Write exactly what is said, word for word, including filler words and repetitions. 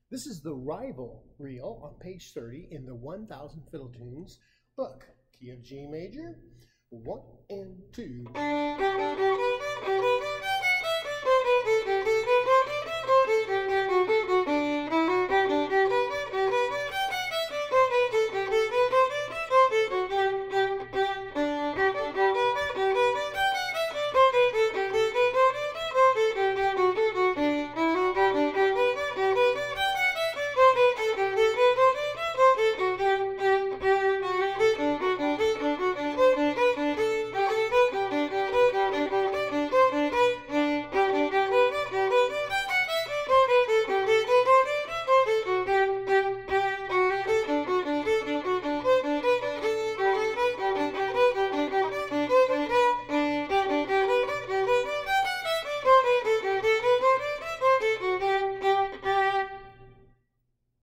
This is the rival reel on page thirty in the one thousand Fiddle Tunes book. Key of G major, one and two.